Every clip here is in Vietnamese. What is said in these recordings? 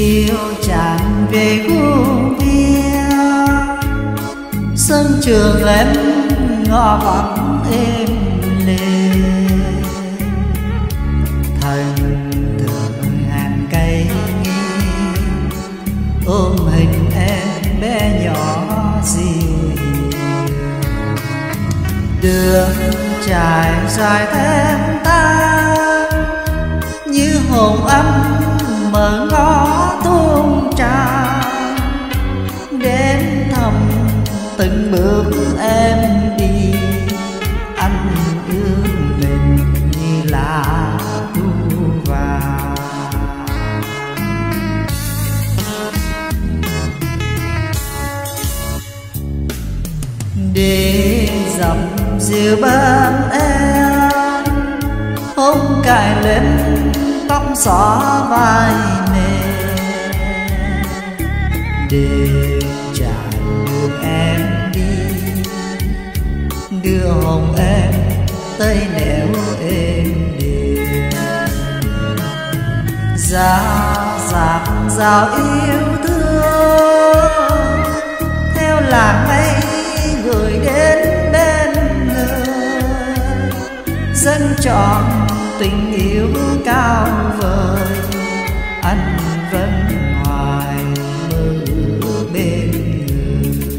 chiều tràn về khu vía, sân trường em ngõ vắng êm lề. Thần thượng hàng cây ôm hình em bé nhỏ dịu hiền. Đường trải dài thêm tan như hồn anh mở ngõ tuôn tràn, đến thăm từng bước em đi. Anh yêu mình như là thu vàng. Để dặm dìu bên em, hôm cài lên tóc xõa vai mềm, để trải đường em đi, đưa hồn em tới nẻo êm đềm. Giá dạt dào yêu thương theo làn mây gửi đến bên người, dâng trọn tình yêu cao vời. Anh vẫn hoài mơ bên người.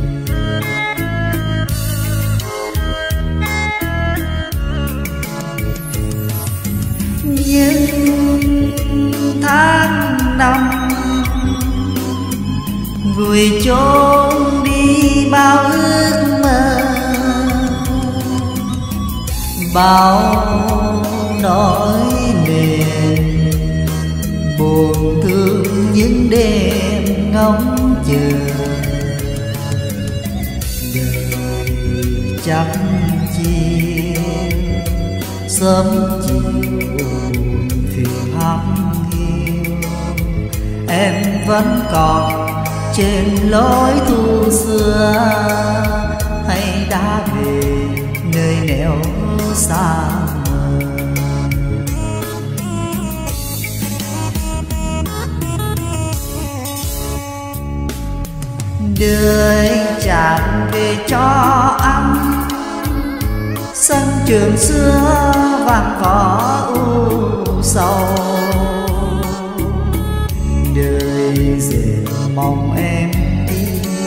Nhưng tháng năm vùi chôn đi bao ước mơ, bao nỗi niềm buồn thương những đêm ngóng chờ. Đời chắc chiều sớm chiều phiền hắt hiu, em vẫn còn trên lối thu xưa, hay đã về nơi nẻo xa mờ. Đời tràn về cho anh sân trường xưa vàng cỏ u sầu. Đời dệt mong em đi,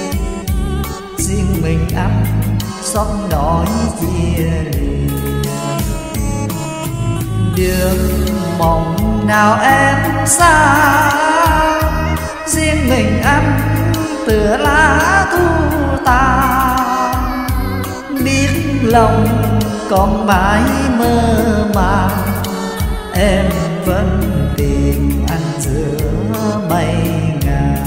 riêng mình anh xót nỗi chia ly. Đường mộng nào em xa, riêng mình anh tựa lá thu tàn. Biết lòng còn mãi mơ màng, em vẫn tìm anh giữa mây ngàn.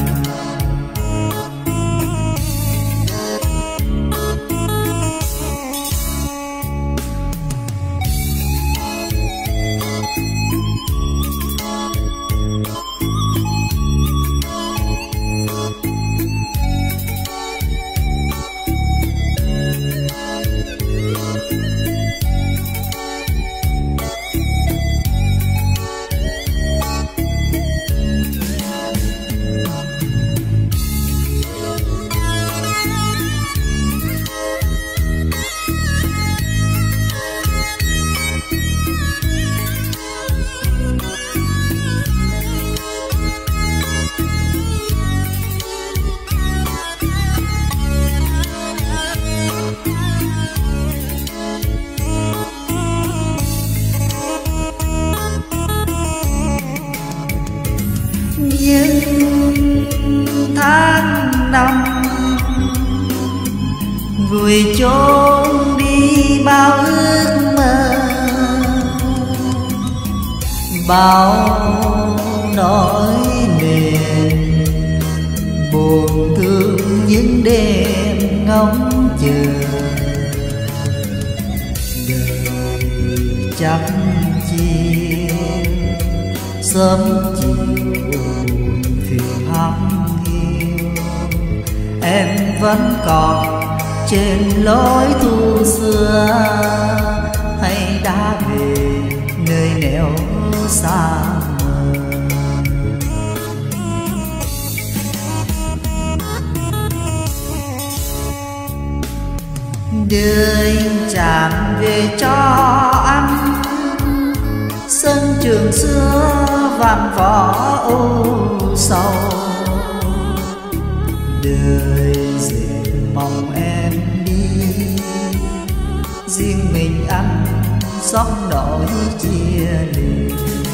Nhưng tháng năm vùi chôn đi bao ước mơ, bao nỗi niềm buồn thương những đêm ngóng chờ. Đời chắc chiều sớm chiều phiền hắt hiu, em vẫn còn trên lối thu xưa, hay đã về nơi nẻo xa mờ. đời chạm về cho anh sân trường xưa vạn võ âu sầu. Đời dệt mong em đi, riêng mình anh xót nỗi chia ly.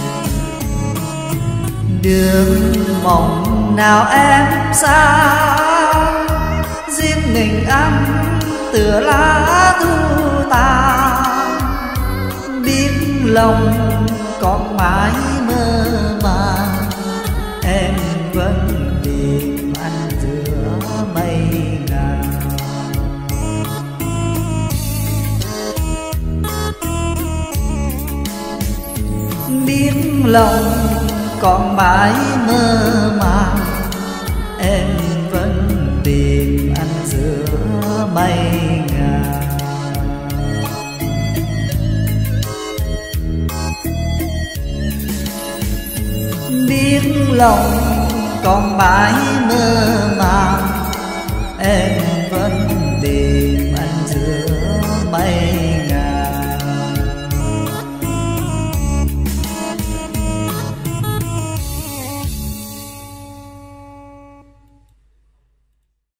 Đường mộng nào em xa, riêng mình anh tựa lá thu tàn. Biết lòng còn mãi mơ màng, em vẫn tìm anh giữa mây ngàn. Biết lòng còn mãi mơ màng, em vẫn tìm anh giữa mây ngàn. Biết lòng còn mãi mơ màng, em